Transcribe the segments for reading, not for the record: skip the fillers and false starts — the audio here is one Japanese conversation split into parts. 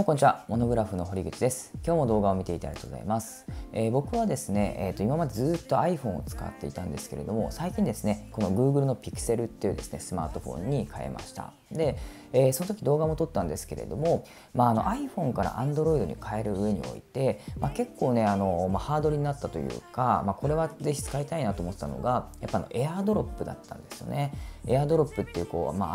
どうもこんにちは、モノグラフの堀口です。今日も動画を見ていただいてありがとうございます。僕はですね、今までずっと iPhone を使っていたんですけれども、最近ですね、この Google の Pixel っていうですね、スマートフォンに変えました。で、その時動画も撮ったんですけれども、iPhone から Android に変える上において、結構ね、ハードルになったというか、これはぜひ使いたいなと思ってたのが、やっぱAirDrop だったんですよね。AirDrop っていう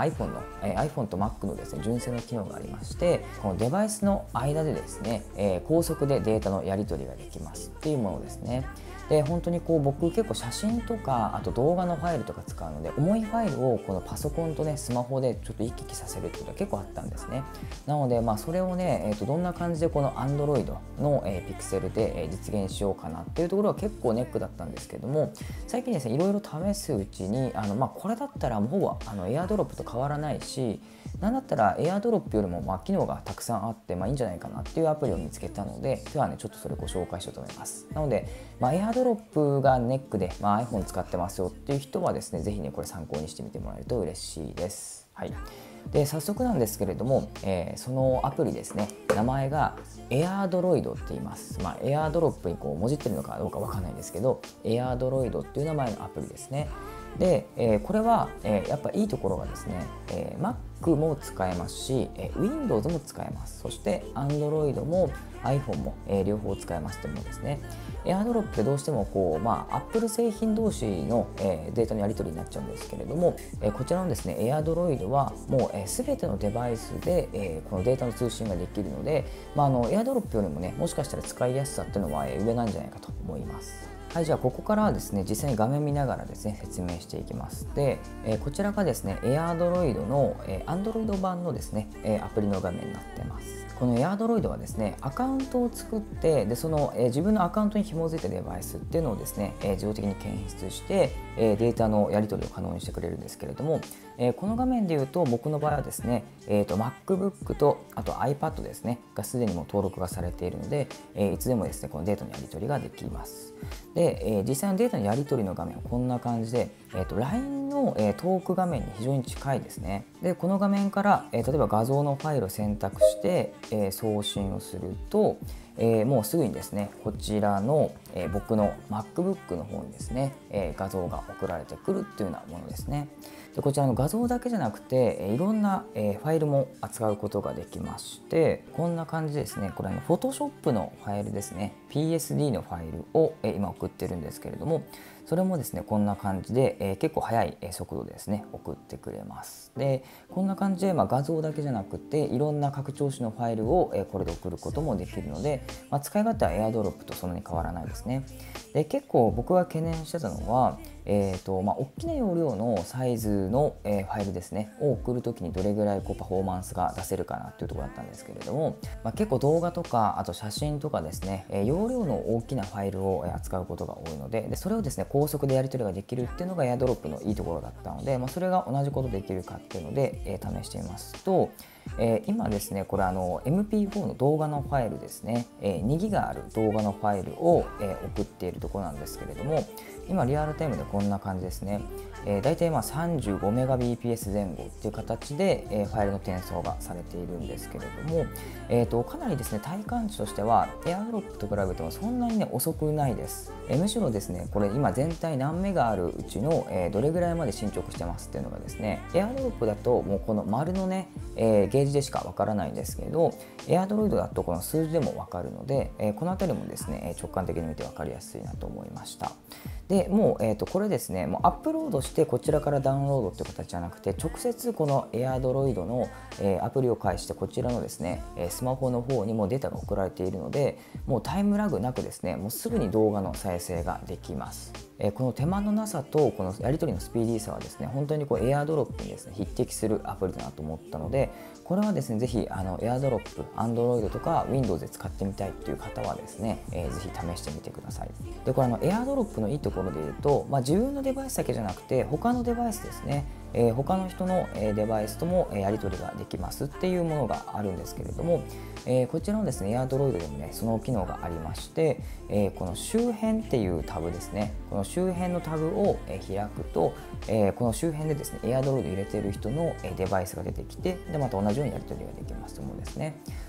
iPhone と Mac のですね、純正の機能がありまして、このデバイスの間でですね、高速でデータのやり取りができますっていうものですね。で本当に僕結構写真とかあと動画のファイルとか使うので、重いファイルをこのパソコンとねスマホでちょっと行き来させるっていうことが結構あったんですね。なのでそれをね、どんな感じでこの Android の、Pixel で、実現しようかなっていうところは結構ネックだったんですけども、最近ですねいろいろ試すうちにこれだったらもうほぼAirDrop と変わらないし、なんだったら AirDrop よりも機能がたくさんあっていいんじゃないかなっていうアプリを見つけたので、今日はねちょっとそれをご紹介しようと思います。なので、AirDrop がネックで、iPhone 使ってますよっていう人はですね、ぜひねこれ参考にしてみてもらえると嬉しいです。はい。で早速なんですけれども、そのアプリですね、名前が AirDroid って言います。AirDrop にもじってるのかどうかわかんないんですけど、 AirDroid っていう名前のアプリですね。で、これは、やっぱいいところがですね、Mac も使えますし、Windows も使えます。そして Android も iPhone も、両方使えますというものですね。AirDrop ってどうしてもApple 製品同士の、データのやり取りになっちゃうんですけれども、こちらのですね AirDroid はもう、全てのデバイスで、このデータの通信ができるので、AirDrop よりもねもしかしたら使いやすさっていうのは、上なんじゃないかと思います。はい、じゃあここからはですね実際に画面見ながらですね説明していきます。で、こちらがですね AirDroid の、Android 版のですね、アプリの画面になっています。この AirDroid はですねアカウントを作って、でその、自分のアカウントに紐づいたデバイスっていうのをですね、自動的に検出して、データのやり取りを可能にしてくれるんですけれども、この画面でいうと僕の場合はですね、MacBook とあと iPad ですねがすでにもう登録がされているので、いつでもですねこのデータのやり取りができます。で、実際のデータのやり取りの画面はこんな感じで、LINE の、トーク画面に非常に近いですね。でこの画面から、例えば画像のファイルを選択して、送信をすると、もうすぐにですねこちらの、僕の MacBook の方にですね、画像が送られてくるっていうようなものですね。でこちらの画像だけじゃなくて、いろんな、ファイルも扱うことができまして、こんな感じでですね、これPhotoshop のファイルですね、 PSD のファイルを、今送ってるんですけれども、それもですねこんな感じで、結構速い速度でですね送ってくれます。でこんな感じで、画像だけじゃなくていろんな拡張子のファイルを、これで送ることもできるので、使い勝手は AirDrop とそんなに変わらないですね。で結構僕が懸念してたのは、大きな容量のサイズの、ファイルですねを送るときにどれぐらいパフォーマンスが出せるかなっていうところだったんですけれども、結構動画とかあと写真とかですね、容量の大きなファイルを扱うことが多いので、それをですね高速でやり取りができるっていうのが AirDrop のいいところだったので、それが同じことできるかっていうので、試してみますと、今ですねこれMP4 の動画のファイルですね、2ギガある動画のファイルを、送っているところなんですけれども、今リアルタイムでこんな感じですね。だいたい35メガ bps 前後っていう形で、ファイルの転送がされているんですけれども、かなりですね体感値としては AirDrop と比べてもそんなにね遅くないです。むしろですねこれ今全体何メガあるうちの、どれぐらいまで進捗してますっていうのがですね、 AirDrop だともうこの丸のね、ゲージでしかわからないんですけれど、 AirDroid だとこの数字でもわかるので、この辺りもですね直感的に見てわかりやすいなと思いました。でもう、これですねもうアップロードしてこちらからダウンロードという形じゃなくて、直接この AirDroid の、アプリを介してこちらのですねスマホの方にもデータが送られているので、もうタイムラグなくですねもうすぐに動画の再生ができます。この手間のなさとこのやり取りのスピーディーさはですね本当にAirDrop にですね匹敵するアプリだなと思ったので、これはですねぜひAirDrop、Android とか Windows で使ってみたいという方はですね、ぜひ試してみてください。でこれAirDrop のいいところで言うと、自分のデバイスだけじゃなくて他のデバイスですね、他の人のデバイスともやり取りができますっていうものがあるんですけれども、こちらのですね AirDroid でもねその機能がありまして、この周辺っていうタブですね、この周辺のタブを開くと、この周辺でですね AirDroid 入れている人のデバイスが出てきて、でまた同じようにやり取りができますというものですね。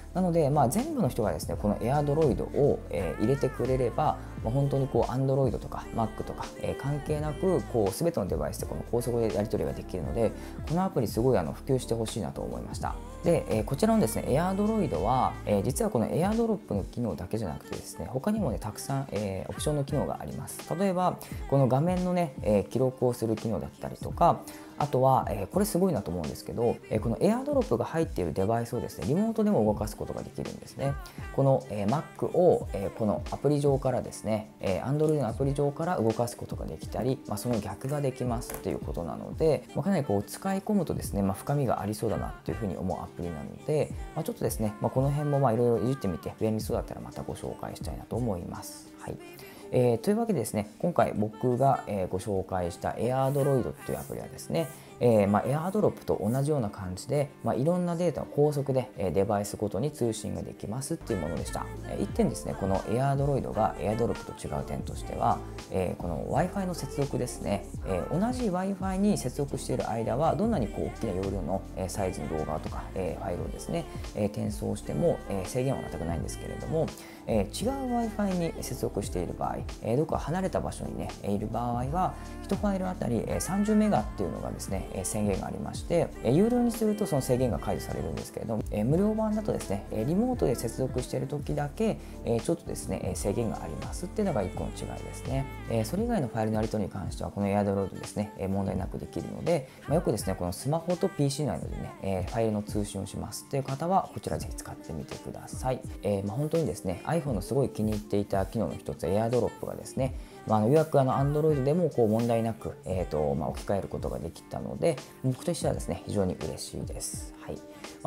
なので、全部の人がですねこの AirDroid を、入れてくれれば、本当にこう Android とか Mac とか、関係なくこう全てのデバイスでこの高速でやり取りができるので、このアプリすごい普及してほしいなと思いました。で、こちらのですね AirDroid は、実はこの AirDrop の機能だけじゃなくてですね、他にもねたくさん、オプションの機能があります。例えばこの画面のね、記録をする機能だったりとか、あとは、これすごいなと思うんですけど、この AirDrop が入っているデバイスをですねリモートでも動かすことができるんですね。この、Mac を、このアプリ上からですね、Android のアプリ上から動かすことができたり、その逆ができますっていうことなので、かなりこう使い込むとですね、深みがありそうだなっていうふうに思うアプリなので、ちょっとですね、この辺もいろいろいじってみて便利そうだったらまたご紹介したいなと思います。はい。というわけでですね、今回僕が、ご紹介した AirDroid というアプリはですね、AirDrop と同じような感じで、いろんなデータを高速で、デバイスごとに通信ができますっていうものでした。一点ですね、この AirDroid が AirDrop と違う点としては、この Wi-Fi の接続ですね、同じ Wi-Fi に接続している間はどんなにこう大きな容量のサイズの動画とかファイルをですね転送しても制限は全くないんですけれども、違う Wi-Fi に接続している場合、どこか離れた場所にねいる場合は1ファイルあたり30メガっていうのがですね制限がありまして、有料にするとその制限が解除されるんですけれども、無料版だとですねリモートで接続している時だけちょっとですね制限がありますっていうのが1個の違いですね。それ以外のファイルのやり取りに関してはこの AirDroid ですね問題なくできるので、よくですねこのスマホと PC 内でねファイルの通信をしますっていう方はこちらぜひ使ってみてください。本当にですね iPhone のすごい気に入っていた機能の一つ AirDrop がですね、ようやくAndroid でもこう問題なく、置き換えることができたので、僕としてはですね非常に嬉しいです。はい。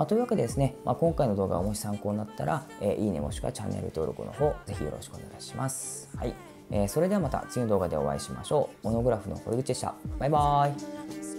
というわけでですね、今回の動画がもし参考になったら、いいねもしくはチャンネル登録の方ぜひよろしくお願いします。はい。それではまた次の動画でお会いしましょう。モノグラフの堀口でした。バイバーイ。